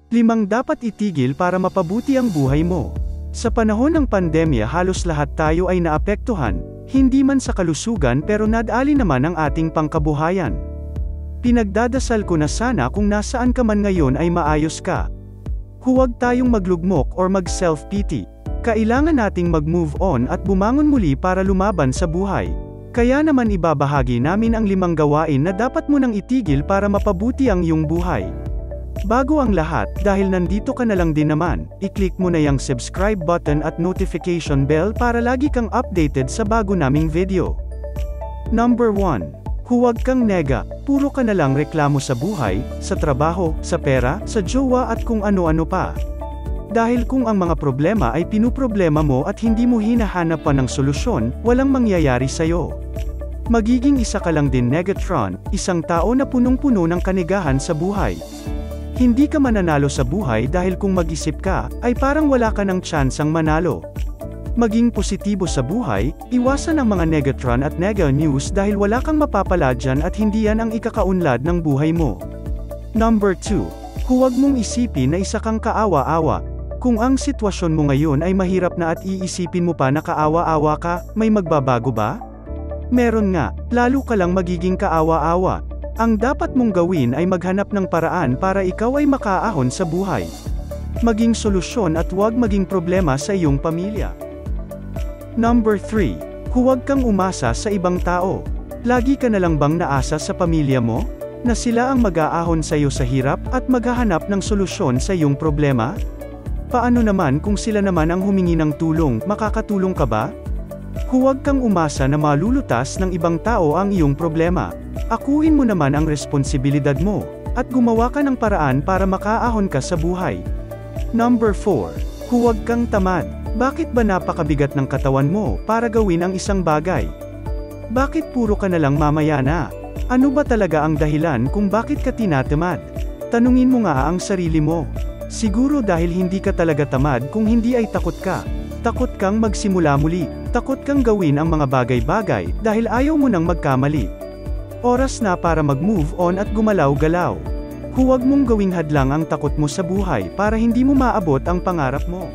5 dapat itigil para mapabuti ang buhay mo. Sa panahon ng pandemya halos lahat tayo ay naapektuhan, hindi man sa kalusugan pero nadali naman ang ating pangkabuhayan. Pinagdadasal ko na sana kung nasaan ka man ngayon ay maayos ka. Huwag tayong maglugmok or mag-self-pity. Kailangan nating mag-move on at bumangon muli para lumaban sa buhay. Kaya naman ibabahagi namin ang 5 gawain na dapat mo nang itigil para mapabuti ang iyong buhay. Bago ang lahat, dahil nandito ka na lang din naman, i-click mo na yung subscribe button at notification bell para lagi kang updated sa bago naming video. Number 1. Huwag kang nega, puro ka na lang reklamo sa buhay, sa trabaho, sa pera, sa jowa at kung ano-ano pa. Dahil kung ang mga problema ay pinuproblema mo at hindi mo hinahanap pa ng solusyon, walang mangyayari sa'yo. Magiging isa ka lang din Negatron, isang tao na punong-puno ng kanigahan sa buhay. Hindi ka mananalo sa buhay dahil kung mag-isip ka, ay parang wala ka ng tsansang manalo. Maging positibo sa buhay, iwasan ang mga Negatron at Nega News dahil wala kang mapapala dyan at hindi yan ang ikakaunlad ng buhay mo. Number 2. Huwag mong isipin na isa kang kaawa-awa. Kung ang sitwasyon mo ngayon ay mahirap na at iisipin mo pa na kaawa-awa ka, may magbabago ba? Meron nga, lalo ka lang magiging kaawa-awa. Ang dapat mong gawin ay maghanap ng paraan para ikaw ay makaahon sa buhay. Maging solusyon at huwag maging problema sa iyong pamilya. Number 3. Huwag kang umasa sa ibang tao. Lagi ka na lang bang naasa sa pamilya mo? Na sila ang mag-aahon sa iyo sa hirap at maghahanap ng solusyon sa iyong problema? Paano naman kung sila naman ang humingi ng tulong, makakatulong ka ba? Huwag kang umasa na malulutas ng ibang tao ang iyong problema. Akuin mo naman ang responsibilidad mo, at gumawa ka ng paraan para makaahon ka sa buhay. Number 4. Huwag kang tamad. Bakit ba napakabigat ng katawan mo para gawin ang isang bagay? Bakit puro ka na lang mamaya na? Ano ba talaga ang dahilan kung bakit ka tinatamad? Tanungin mo nga ang sarili mo. Siguro dahil hindi ka talaga tamad kung hindi ay takot ka. Takot kang magsimula muli. Takot kang gawin ang mga bagay-bagay dahil ayaw mo nang magkamali. Oras na para mag-move on at gumalaw-galaw. Huwag mong gawing hadlang ang takot mo sa buhay para hindi mo maabot ang pangarap mo.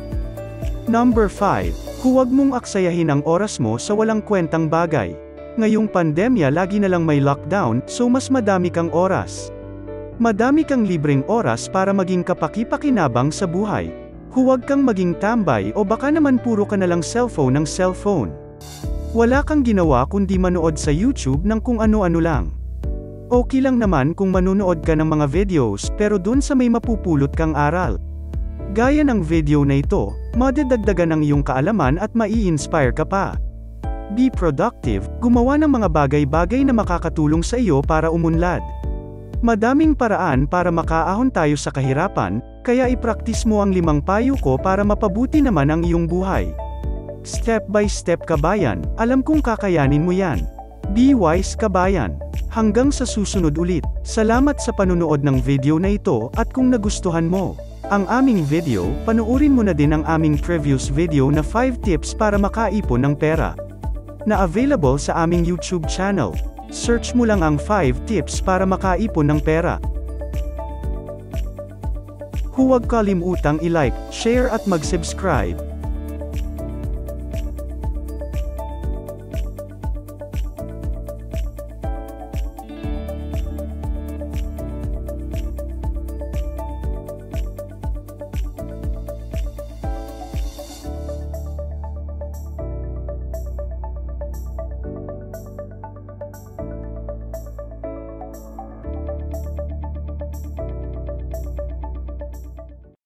Number 5. Huwag mong aksayahin ang oras mo sa walang kwentang bagay. Ngayong pandemya lagi na lang may lockdown, so mas madami kang oras. Madami kang libreng oras para maging kapaki-pakinabang sa buhay. Huwag kang maging tambay o baka naman puro ka na lang cellphone ng cellphone. Wala kang ginawa kundi manood sa YouTube ng kung ano-ano lang. Okay lang naman kung manonood ka ng mga videos pero dun sa may mapupulot kang aral. Gaya ng video na ito, madadagdagan ang iyong kaalaman at mai-inspire ka pa. Be productive, gumawa ng mga bagay-bagay na makakatulong sa iyo para umunlad. Madaming paraan para makaahon tayo sa kahirapan, kaya ipraktis mo ang 5 payo ko para mapabuti naman ang iyong buhay. Step by step kabayan, alam kong kakayanin mo yan. Be wise kabayan. Hanggang sa susunod ulit, salamat sa panunood ng video na ito at kung nagustuhan mo ang aming video, panuorin mo na din ang aming previous video na 5 tips para makaipon ng pera. Na available sa aming YouTube channel. Search mo lang ang 5 tips para makaipon ng pera. Huwag kalimutang i-like, share at mag-subscribe.